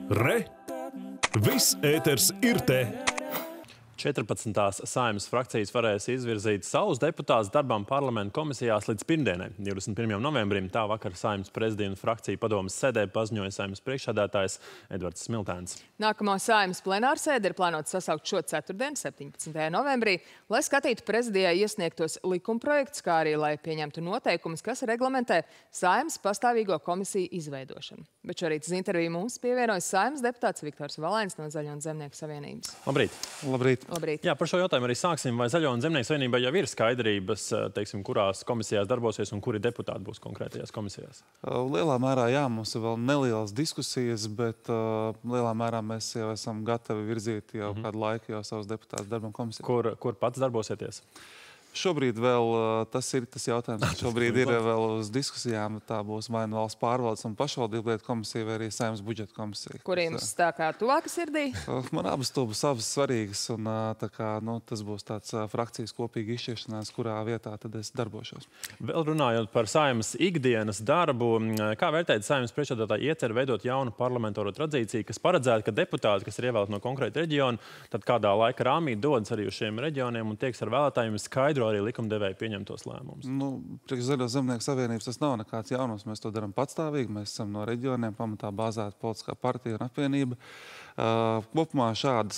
Re! Viss ēters ir te! 14. Saeimas frakcijas varēs izvirzīt savus deputātus darbām parlamenta komisijās līdz pirmdienai, 21. novembrim. Tā vakar Saeimas prezidija un frakciju padomes sēdē paziņoja Saeimas priekšsēdētājs Edvards Smiltēns. Nākamo Saeimas plenārsēdi ir plānots sasaukt šo ceturtdienu, 17. novembrī, lai skatītu prezidijai iesniegtos likumprojektus, kā arī lai pieņemtu noteikumus, kas reglamentē Saeimas pastāvīgo komisiju izveidošanu. Bet šorīt uz interviju mums pievienojas Saeimas deputāts Viktors Valēns no Zaļo un Zemnieku savienības. Labrīt! Labrīt! Labrīt. Jā, par šo jautājumu arī sāksim. Vai Zaļo un Zemnieku savienībai jau ir skaidrības, teiksim, kurās komisijās darbosies un kuri deputāti būs konkrētajās komisijās? Lielā mērā jā, mums ir vēl nelielas diskusijas, bet lielā mērā mēs jau esam gatavi virzīt jau kādu laiku jau savus deputātus darbam komisijā. Kur pats darbosieties? Šobrīd vēl tas ir tas jautājums. Šobrīd ir vēl uz diskusijām. Tā būs vai nu valsts pārvaldes un pašvaldību lietu komisija vai arī Saeimas budžeta komisija. Kur jums tā kā tuvāka sirdī? Man abas to būs abas svarīgas. Un tā kā, tas būs tāds frakcijas kopīgi izšķiršanās, kurā vietā tad es darbošos. Vēl runājot par Saeimas ikdienas darbu, kā vērtēt Saeimas priekšsēdētāja ieceru veidot jaunu parlamentāro tradīciju, kas paredzētu, ka deputāti, kas ir ievēlēti no konkrēta reģiona, tad kādā laika rāmī dodas arī uz šiem reģioniem un tieks ar vēlētājiem skaidro arī likumdevēji pieņemtos lēmumus? Priekš Zaļo Zemnieku savienības tas nav nekāds jaunums. Mēs to darām patstāvīgi. Mēs esam no reģioniem pamatā bāzēta politiskā partija un apvienība. Kopumā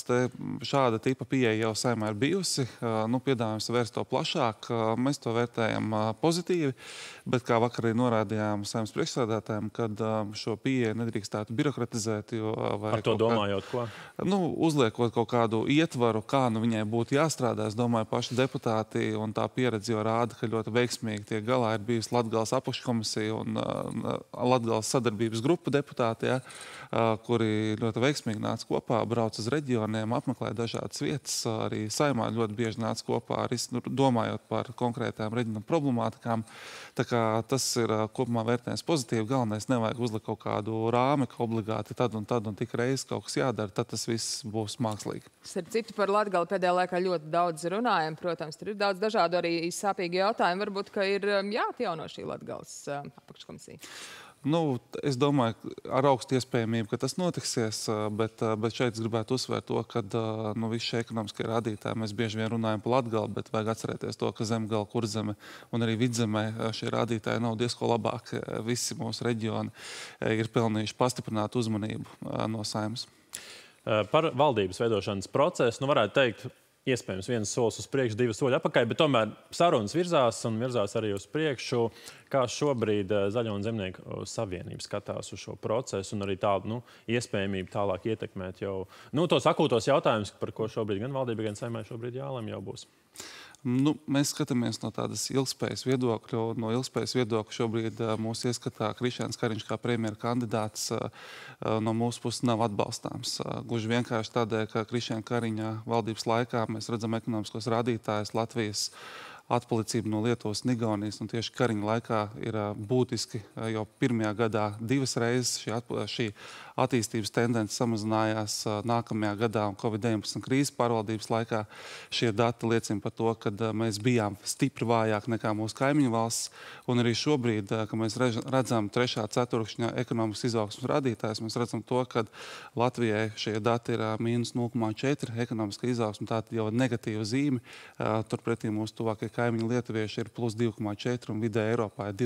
šāda tipa pieeja jau Saeimā ir bijusi. Piedāvājums vērst to plašāk. Mēs to vērtējam pozitīvi, bet kā vakar arī norādījām Saeimas priekšsēdētājiem, kad šo pieeju nedrīkstētu birokratizēt. Par to domājot, ko? Uzliekot kaut kādu ietvaru, kā viņai būtu jāstrādā. Es domāju, paši deputāti un tā pieredze jau rāda, ka ļoti veiksmīgi tiek galā ir bijusi Latgales apakškomisija un Latgales sadarbības grupa deputāti, kuri ļoti veiksmīgi nāca kopā, brauc uz reģioniem, apmeklē dažādas vietas. Arī Saeimā ļoti bieži nāca kopā, arī domājot par konkrētām reģionu problemātikām. Tā kā tas ir kopumā vērtējums pozitīvi. Galvenais nevajag uzlikt kaut kādu rāmi, ka obligāti tad un tik reiz kaut kas jādara, tad tas viss būs mākslīgi. Starp citu, par Latgali pēdējā laikā ļoti daudz runājam. Protams, tur ir daudz dažādu arī sāpīgi jautājumi. Varbūt, ka ir jāatjauno šī Latgales apakškomisija. Es domāju, ar augstu iespējamību, ka tas notiksies, bet šeit es gribētu uzsvērt to, ka visi šie ekonomiskie rādītāji, mēs bieži vien runājam par Latgali, bet vajag atcerēties to, ka Zemgala, Kurzeme un arī Vidzemē šie rādītāji nav diezko labāki. Visi mūsu reģioni ir pelnījuši pastiprinātu uzmanību no Saeimas. Par valdības veidošanas procesu, varētu teikt, iespējams viens solis uz priekšu, divi soļi atpakaļ, bet tomēr sarunas virzās un virzās arī uz priekšu. Kā šobrīd Zaļo un Zemnieku savienība skatās uz šo procesu un arī tādu iespējamību tālāk ietekmēt jau tos akūtos jautājumus, par ko šobrīd gan valdība, gan Saeimai šobrīd jālem jau būs? Mēs skatāmies no tādas ilgspējas viedokļa. No ilgspējas viedokļa šobrīd mūsu ieskatā Krišjāns Kariņš kā premjera kandidāts no mūsu puses nav atbalstāms. Gluži vienkārši tādēļ, ka Krišjāna Kariņa valdības laikā mēs redzam ekonomiskos rādītājus Latvijas atpalicību no Lietuvas un Igaunijas, un tieši Kariņa laikā ir būtiski jau pirmajā gadā divas reizes šī attīstības tendence samazinājās. Nākamajā gadā un Covid-19 krīzes pārvaldības laikā šie dati liecina par to, ka mēs bijām stipri vājāk nekā mūsu kaimiņu valsts, un arī šobrīd, kad mēs redzam 3. ceturkšņa ekonomikas izaugsmes rādītājus, mēs redzam to, ka Latvijai šie dati ir -0,4 ekonomiska izaugsme, tātad jau negatīva zīme. Turpretī mūsu tuvākie kaimiņi lietuvieši ir plus 2,4 un vidē Eiropā ir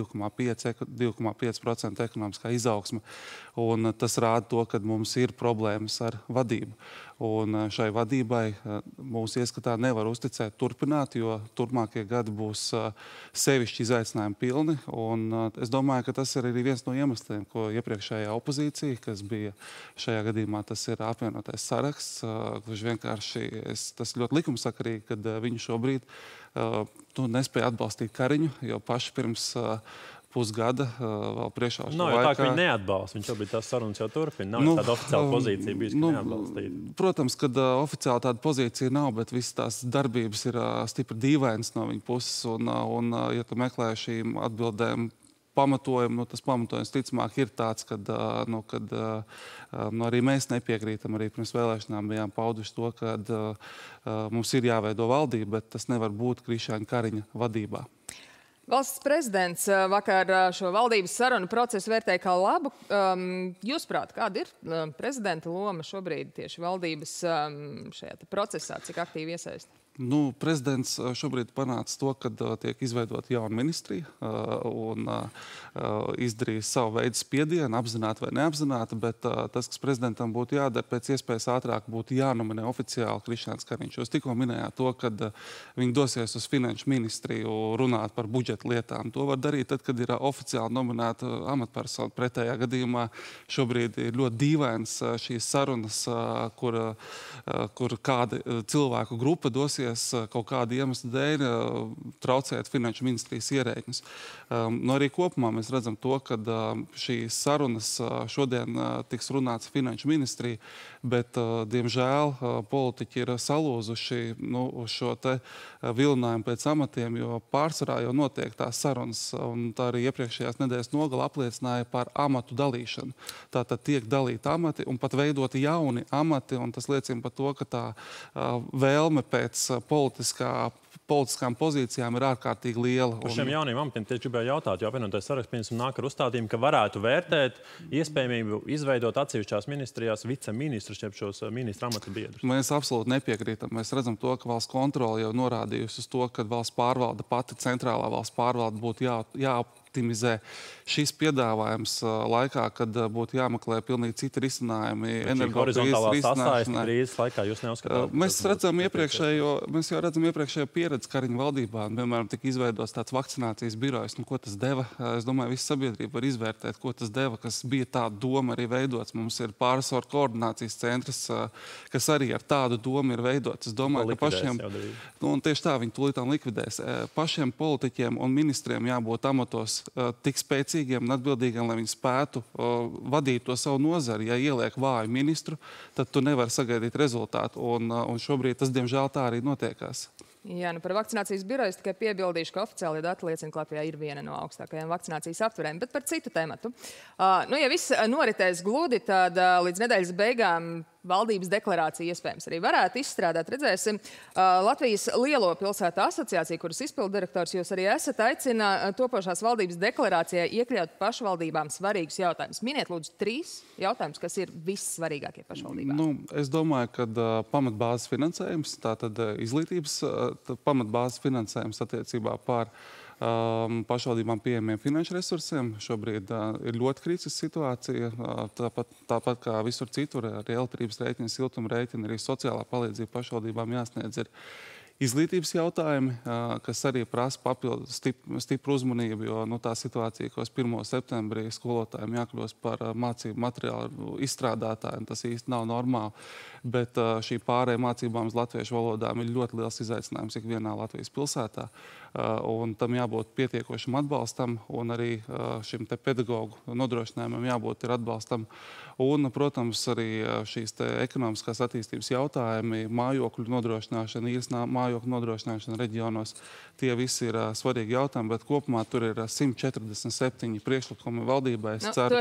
2,5% ekonomiskā izaugsme. Un tas rāda to, ka mums ir problēmas ar vadību. Un šai vadībai mūsu ieskatā nevar uzticēt turpināt, jo turpmākie gadi būs sevišķi izaicinājumi pilni. Un es domāju, ka tas ir arī viens no iemesliem, ko iepriekšējā opozīcija, kas bija šajā gadījumā, tas ir apvienotais saraksts. Gluži vienkārši tas ļoti likumsakarīgi, kad viņi šobrīd nespēja atbalstīt Kariņu, jo paši pirms pusgada vēl priekšā šo laikā. Tā, ka viņi neatbalsta. Viņš šobrīd tās sarunas jau turpina. Nav tāda oficiāla pozīcija bijusi, ka neatbalstīta. Protams, ka oficiāli tāda pozīcija nav, bet visas tās darbības ir stipri dīvainas no viņa puses. Un ja tu meklē šīm atbildēm pamatojumu, tas pamatojums ticamāk ir tāds, kad arī mēs nepiekrītam. Arī pirms vēlēšanām bijām pauduši to, ka mums ir jāveido valdība, bet tas nevar būt Krišjāna Kariņa vadībā. Valsts prezidents vakar šo valdības sarunu procesu vērtēja kā labu. Jūsuprāt, kāda ir prezidenta loma šobrīd tieši valdības šajā procesā, cik aktīvi iesaista? Prezidents šobrīd panāca to, ka tiek izveidota jauna ministrija un izdarīja savu veidu spiedienu, apzināti vai neapzināti, bet tas, kas prezidentam būtu jādara, pēc iespējas ātrāk būtu jānominē oficiāli Krišjāns Kariņš. Jūs tikko minējāt to, ka viņi dosies uz finanšu ministriju runāt par budžeta lietām. To var darīt tad, kad ir oficiāli nominēta amatpersona. Pretējā gadījumā šobrīd ir ļoti dīvains šīs sarunas, kur kāda cilvēku grupa dosies kaut kāda iemesla dēļ traucēt finanšu ministrijas ierēģņus. Arī kopumā mēs redzam to, ka šīs sarunas šodien tiks runāts finanšu ministrija, bet, diemžēl, politiķi ir salūzuši uz šo te vilinājumu pēc amatiem, jo pārsvarā jau notiek tās sarunas, un tā arī iepriekšējās nedēļas nogala apliecināja par amatu dalīšanu. Tātad tiek dalīti amati un pat veidoti jauni amati, un tas liecina par to, ka tā vēlme pēc politiskām pozīcijām ir ārkārtīgi liela. Par šiem jauniem amatiem tieši gribēju jautāt, jo apvienotais saraksts nāk ar uzstādījumu, ka varētu vērtēt iespējamību izveidot atsevišķās ministrijās viceministrus, jeb šos ministru amatu biedrus. Mēs absolūti nepiekrītam. Mēs redzam to, ka valsts kontrole jau norādījusi uz to, ka valsts pārvalde, pati centrālā valsts pārvalde būtu jāoptimizē. Šis piedāvājums laikā, kad būtu jāmeklē pilnīgi citi risinājumi energokrīzes laikā, jūs neuzskatāt? Mēs jau redzam iepriekšējo pieredzi Kariņa valdībā. Piemēram, tika izveidots tāds vakcinācijas birojs. Ko tas deva? Es domāju, visa sabiedrība var izvērtēt, ko tas deva, kas bija tāda doma arī veidots. Mums ir pārresoru koordinācijas centrs, kas arī ar tādu domu ir veidots. Es domāju, ka pašiem, un tieši tā viņi tūlītām likvidēs, pašiem politiķiem un ministriem jābūt amatos tik spēcīgiem un atbildīgiem, lai viņi spētu vadīt to savu nozari. Ja ieliek vāju ministru, tad tu nevari sagaidīt rezultātu. Un šobrīd tas, diemžēl, tā arī notiekās. Jā, par vakcinācijas biroju es tikai piebildīšu, ka oficiāli dati liecina, ka Latvijā ir viena no augstākajām vakcinācijas aptverēm, bet par citu tematu. Ja viss noritēs gludi, tad līdz nedēļas beigām valdības deklarācija iespējams arī varētu izstrādāt. Redzēsim, Latvijas Lielo pilsētu asociācija, kuras izpildirektors jūs arī esat, aicina topošās valdības deklarācijā iekļaut pašvaldībām svarīgus jautājumus. Miniet lūdzu 3 jautājumus, kas ir vissvarīgākie pašvaldībām. Es domāju, ka pamatbāzes finansējums, tātad izglītības pamatbāzes finansējums attiecībā par pašvaldībām pieejamiem finanšu resursiem. Šobrīd ir ļoti kritiska situācija. Tāpat kā visur citur, arī elektrības rēķini, siltuma rēķini, arī sociālā palīdzība pašvaldībām jāsniedz ir izglītības jautājumi, kas arī prasa papildu stipru uzmanību, jo tā situācija, ka 1. septembrī skolotājiem jākļūst par mācību materiālu izstrādātājiem, tas īsti nav normāli. Bet šī pārēja mācībām uz latviešu valodām ir ļoti liels izaicinājums ikvienā Latvijas pilsētā. Un tam jābūt pietiekošam atbalstam, un arī šim te pedagogu nodrošinājumam jābūt ir atbalstam. Un, protams, arī šīs te ekonomiskās attīstības jautājumi, mājokļu nodrošināšana, īres mājokļu nodrošināšana reģionos, tie visi ir svarīgi jautājumi, bet kopumā tur ir 147 priekšlikumi valdībai. Es ceru,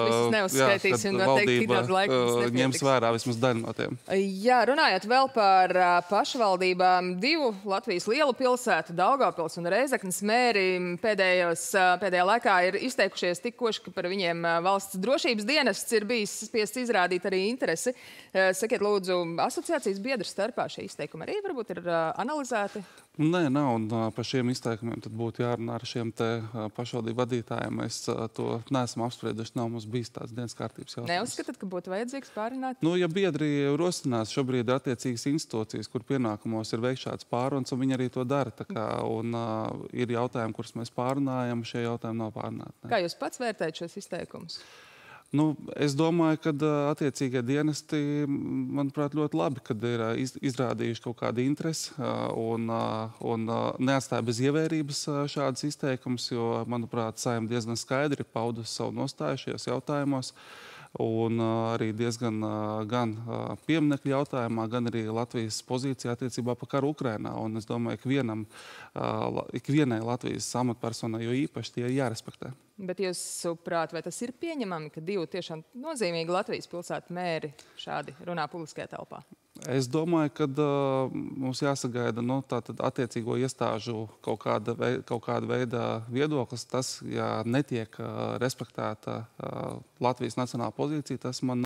ka valdība ņems vērā vismaz daļu no tiem. Jā, runājot vēl par pašvaldībām, 2 Latvijas lielu pilsētu, Daugavpils un Reizeknes mēri pēdējā laikā ir izteikušies tikoši, ka par viņiem valsts drošības dienests ir bijis spiests izrādīt arī interesi. Sakiet, lūdzu, asociācijas biedru starpā šie izteikumi arī varbūt ir analizēti? Nē, nav, un par šiem izteikumiem tad būtu jārunā ar šiem te pašvaldību vadītājiem. Mēs to neesam apsprieduši, nav mums bijis tāds dienas kārtības jautājums. Neuzskatāt, ka būtu vajadzīgs pārunāt? Ja biedri rosinās, šobrīd attiecīgas institūcijas, kur pienākumos ir veikt šāds pāruns, un viņi arī to dara. Un ir jautājumi, kurus mēs pārunājam, šie jautājumi nav pārunāti. Kā jūs pats vērtējat šos izteikumus? Es domāju, ka attiecīgie dienesti, manuprāt, ļoti labi, kad ir izrādījuši kaut kādu interesi un neatstāja bez ievērības šādas izteikumus, jo, manuprāt, Saeima diezgan skaidri paudusi savu nostāju šajos jautājumos. Un arī diezgan gan pieminekļu jautājumā, gan arī Latvijas pozīcijā attiecībā par karu Ukrainā. Un es domāju, ka ikvienai Latvijas amatpersonai jo īpaši tie ir jārespektē. Bet jūs saprāt, vai tas ir pieņemami, ka 2 tiešām nozīmīgi Latvijas pilsētu mēri šādi runā publiskajā telpā? Es domāju, ka mums jāsagaida tātad attiecīgo iestāžu kaut kāda veida viedoklis. Tas, ja netiek respektēta Latvijas nacionālā pozīcija, tas man